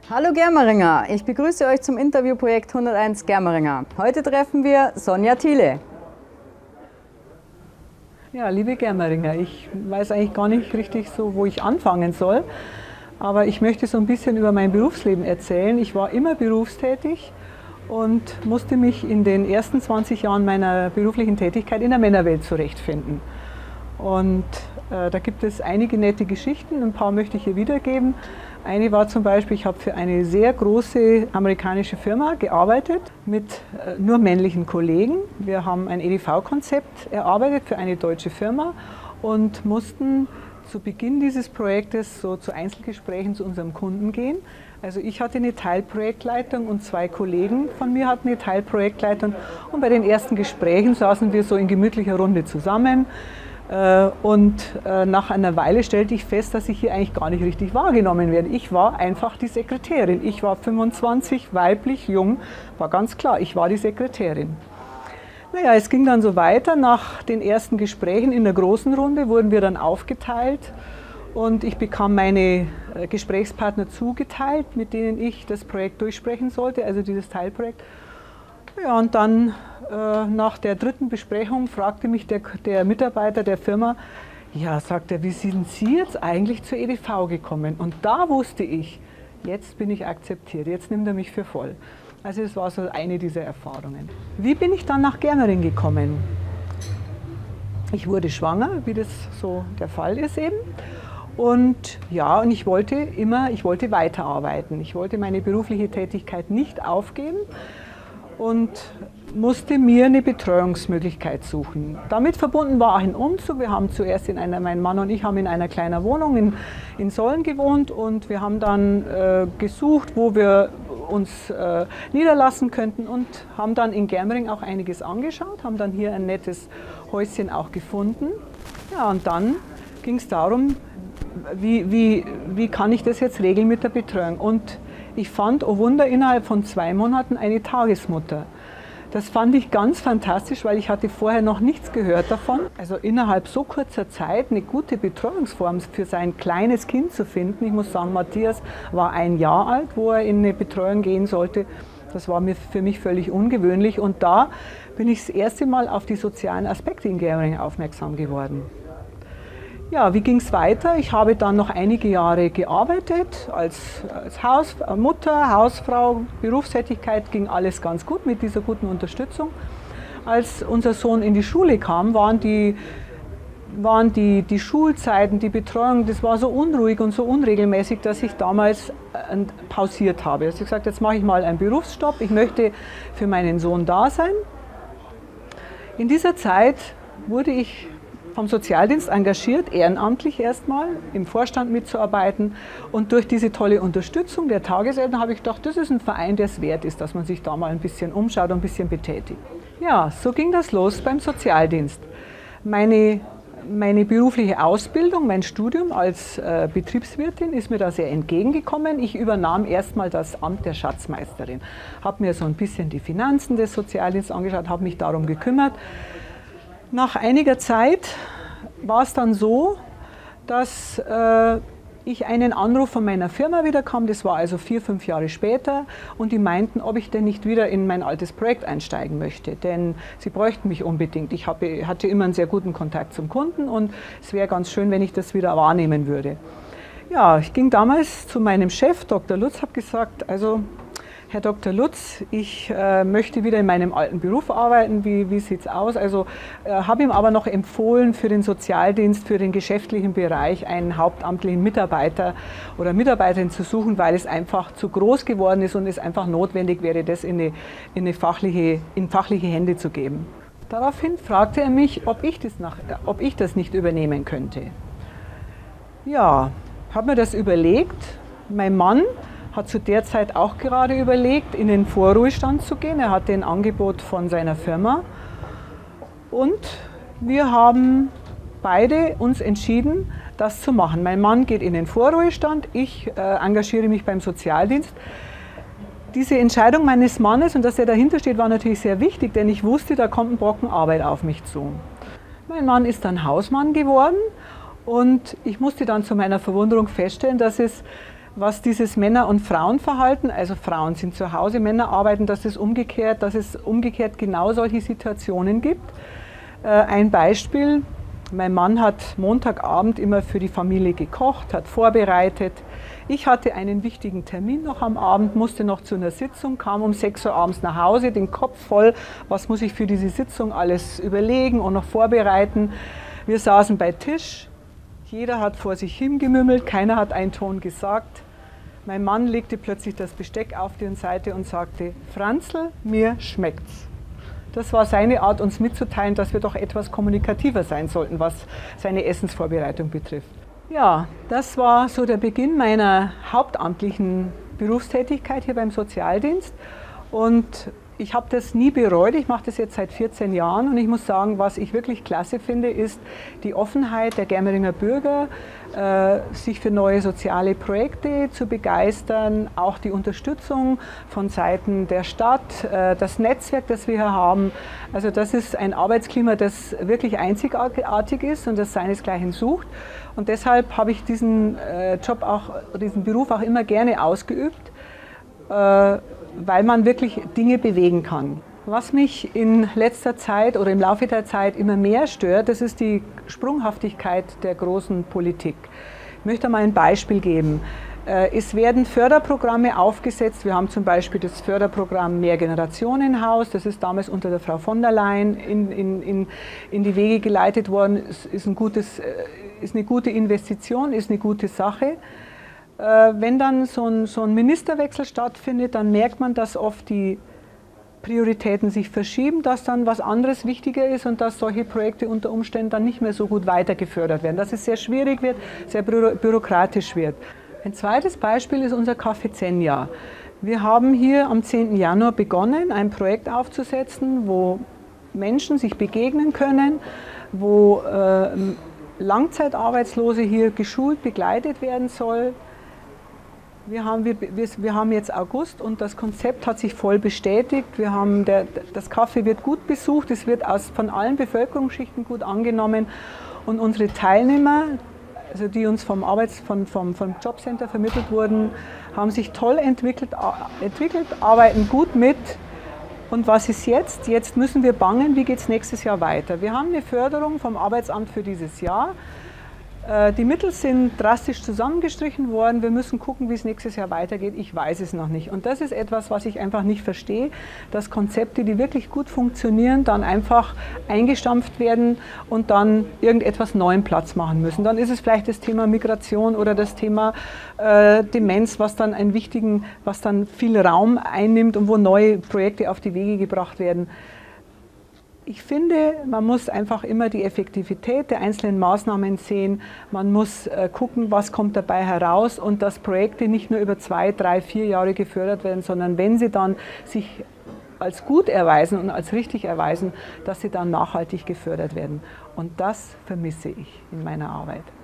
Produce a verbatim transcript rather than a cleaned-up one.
Hallo Germeringer, ich begrüße euch zum Interviewprojekt hunderteins Germeringer. Heute treffen wir Sonja Thiele. Ja, liebe Germeringer, ich weiß eigentlich gar nicht richtig so, wo ich anfangen soll, aber ich möchte so ein bisschen über mein Berufsleben erzählen. Ich war immer berufstätig und musste mich in den ersten zwanzig Jahren meiner beruflichen Tätigkeit in der Männerwelt zurechtfinden. Und äh, da gibt es einige nette Geschichten, ein paar möchte ich hier wiedergeben. Eine war zum Beispiel, ich habe für eine sehr große amerikanische Firma gearbeitet mit äh, nur männlichen Kollegen. Wir haben ein E D V-Konzept erarbeitet für eine deutsche Firma und mussten zu Beginn dieses Projektes so zu Einzelgesprächen zu unserem Kunden gehen. Also ich hatte eine Teilprojektleitung und zwei Kollegen von mir hatten eine Teilprojektleitung. Und bei den ersten Gesprächen saßen wir so in gemütlicher Runde zusammen. Und nach einer Weile stellte ich fest, dass ich hier eigentlich gar nicht richtig wahrgenommen werde. Ich war einfach die Sekretärin. Ich war fünfundzwanzig, weiblich, jung, war ganz klar, ich war die Sekretärin. Naja, es ging dann so weiter. Nach den ersten Gesprächen in der großen Runde wurden wir dann aufgeteilt und ich bekam meine Gesprächspartner zugeteilt, mit denen ich das Projekt durchsprechen sollte, also dieses Teilprojekt. Ja, und dann äh, nach der dritten Besprechung fragte mich der, der Mitarbeiter der Firma, ja, sagt er, wie sind Sie jetzt eigentlich zur E D V gekommen? Und da wusste ich, jetzt bin ich akzeptiert, jetzt nimmt er mich für voll. Also das war so eine dieser Erfahrungen. Wie bin ich dann nach Germering gekommen? Ich wurde schwanger, wie das so der Fall ist eben. Und ja, und ich wollte immer, ich wollte weiterarbeiten. Ich wollte meine berufliche Tätigkeit nicht aufgeben und musste mir eine Betreuungsmöglichkeit suchen. Damit verbunden war auch ein Umzug. Wir haben zuerst in einer, mein Mann und ich haben in einer kleinen Wohnung in, in Sollen gewohnt und wir haben dann äh, gesucht, wo wir uns äh, niederlassen könnten und haben dann in Germering auch einiges angeschaut, haben dann hier ein nettes Häuschen auch gefunden. Ja, und dann ging es darum, wie, wie, wie kann ich das jetzt regeln mit der Betreuung? Und ich fand, oh Wunder, innerhalb von zwei Monaten eine Tagesmutter. Das fand ich ganz fantastisch, weil ich hatte vorher noch nichts gehört davon. Also innerhalb so kurzer Zeit eine gute Betreuungsform für sein kleines Kind zu finden. Ich muss sagen, Matthias war ein Jahr alt, wo er in eine Betreuung gehen sollte. Das war mir, für mich völlig ungewöhnlich. Und da bin ich das erste Mal auf die sozialen Aspekte in Germering aufmerksam geworden. Ja, wie ging es weiter? Ich habe dann noch einige Jahre gearbeitet als, als Haus, Mutter, Hausfrau, Berufstätigkeit, ging alles ganz gut mit dieser guten Unterstützung. Als unser Sohn in die Schule kam, waren die, waren die, die Schulzeiten, die Betreuung, das war so unruhig und so unregelmäßig, dass ich damals äh, pausiert habe. Also ich gesagt, jetzt mache ich mal einen Berufsstopp, ich möchte für meinen Sohn da sein. In dieser Zeit wurde ich vom Sozialdienst engagiert, ehrenamtlich erstmal, im Vorstand mitzuarbeiten. Und durch diese tolle Unterstützung der Tageseltern habe ich gedacht, das ist ein Verein, der es wert ist, dass man sich da mal ein bisschen umschaut und ein bisschen betätigt. Ja, so ging das los beim Sozialdienst. Meine, meine berufliche Ausbildung, mein Studium als äh, Betriebswirtin ist mir da sehr entgegengekommen. Ich übernahm erstmal das Amt der Schatzmeisterin, habe mir so ein bisschen die Finanzen des Sozialdienstes angeschaut, habe mich darum gekümmert. Nach einiger Zeit war es dann so, dass äh, ich einen Anruf von meiner Firma wieder kam, das war also vier, fünf Jahre später, und die meinten, ob ich denn nicht wieder in mein altes Projekt einsteigen möchte, denn sie bräuchten mich unbedingt. Ich habe, hatte immer einen sehr guten Kontakt zum Kunden und es wäre ganz schön, wenn ich das wieder wahrnehmen würde. Ja, ich ging damals zu meinem Chef, Doktor Lutz, habe gesagt, also Herr Doktor Lutz, ich äh, möchte wieder in meinem alten Beruf arbeiten, wie, wie sieht es aus? Also äh, habe ihm aber noch empfohlen, für den Sozialdienst, für den geschäftlichen Bereich einen hauptamtlichen Mitarbeiter oder Mitarbeiterin zu suchen, weil es einfach zu groß geworden ist und es einfach notwendig wäre, das in, eine, in, eine fachliche, in fachliche Hände zu geben. Daraufhin fragte er mich, ob ich das, nach, ob ich das nicht übernehmen könnte. Ja, habe mir das überlegt. Mein Mann hat zu der Zeit auch gerade überlegt, in den Vorruhestand zu gehen. Er hatte ein Angebot von seiner Firma und wir haben beide uns entschieden, das zu machen. Mein Mann geht in den Vorruhestand, ich äh, engagiere mich beim Sozialdienst. Diese Entscheidung meines Mannes und dass er dahinter steht, war natürlich sehr wichtig, denn ich wusste, da kommt ein Brocken Arbeit auf mich zu. Mein Mann ist dann Hausmann geworden und ich musste dann zu meiner Verwunderung feststellen, dass es was dieses Männer- und Frauenverhalten, also Frauen sind zu Hause, Männer arbeiten, dass es umgekehrt, dass es umgekehrt genau solche Situationen gibt. Ein Beispiel: Mein Mann hat Montagabend immer für die Familie gekocht, hat vorbereitet. Ich hatte einen wichtigen Termin noch am Abend, musste noch zu einer Sitzung, kam um sechs Uhr abends nach Hause, den Kopf voll, was muss ich für diese Sitzung alles überlegen und noch vorbereiten. Wir saßen bei Tisch, jeder hat vor sich hingemümmelt, keiner hat einen Ton gesagt. Mein Mann legte plötzlich das Besteck auf die Seite und sagte: Franzl, mir schmeckt's. Das war seine Art, uns mitzuteilen, dass wir doch etwas kommunikativer sein sollten, was seine Essensvorbereitung betrifft. Ja, das war so der Beginn meiner hauptamtlichen Berufstätigkeit hier beim Sozialdienst. Und ich habe das nie bereut. Ich mache das jetzt seit vierzehn Jahren und ich muss sagen, was ich wirklich klasse finde, ist die Offenheit der Germeringer Bürger, äh, sich für neue soziale Projekte zu begeistern, auch die Unterstützung von Seiten der Stadt, äh, das Netzwerk, das wir hier haben. Also das ist ein Arbeitsklima, das wirklich einzigartig ist und das seinesgleichen sucht. Und deshalb habe ich diesen äh, Job auch, diesen Beruf auch immer gerne ausgeübt, äh, weil man wirklich Dinge bewegen kann. Was mich in letzter Zeit oder im Laufe der Zeit immer mehr stört, das ist die Sprunghaftigkeit der großen Politik. Ich möchte mal ein Beispiel geben. Es werden Förderprogramme aufgesetzt. Wir haben zum Beispiel das Förderprogramm Mehrgenerationenhaus. Das ist damals unter der Frau von der Leyen in, in, in, in die Wege geleitet worden. Es ist, ein gutes, ist eine gute Investition, ist eine gute Sache. Wenn dann so ein, so ein Ministerwechsel stattfindet, dann merkt man, dass oft die Prioritäten sich verschieben, dass dann was anderes wichtiger ist und dass solche Projekte unter Umständen dann nicht mehr so gut weiter gefördert werden, dass es sehr schwierig wird, sehr bürokratisch wird. Ein zweites Beispiel ist unser Café Zenja. Wir haben hier am zehnten Januar begonnen, ein Projekt aufzusetzen, wo Menschen sich begegnen können, wo äh, Langzeitarbeitslose hier geschult, begleitet werden soll. Wir haben, wir, wir haben jetzt August und das Konzept hat sich voll bestätigt. Wir haben der, das Café wird gut besucht, es wird aus, von allen Bevölkerungsschichten gut angenommen und unsere Teilnehmer, also die uns vom, Arbeits-, von, vom, vom Jobcenter vermittelt wurden, haben sich toll entwickelt, entwickelt, arbeiten gut mit. Und was ist jetzt? Jetzt müssen wir bangen, wie geht es nächstes Jahr weiter. Wir haben eine Förderung vom Arbeitsamt für dieses Jahr. Die Mittel sind drastisch zusammengestrichen worden. Wir müssen gucken, wie es nächstes Jahr weitergeht. Ich weiß es noch nicht. Und das ist etwas, was ich einfach nicht verstehe, dass Konzepte, die wirklich gut funktionieren, dann einfach eingestampft werden und dann irgendetwas neuen Platz machen müssen. Dann ist es vielleicht das Thema Migration oder das Thema äh, Demenz, was dann einen wichtigen, was dann viel Raum einnimmt und wo neue Projekte auf die Wege gebracht werden. Ich finde, man muss einfach immer die Effektivität der einzelnen Maßnahmen sehen. Man muss äh, gucken, was kommt dabei heraus und dass Projekte nicht nur über zwei, drei, vier Jahre gefördert werden, sondern wenn sie dann sich als gut erweisen und als richtig erweisen, dass sie dann nachhaltig gefördert werden. Und das vermisse ich in meiner Arbeit.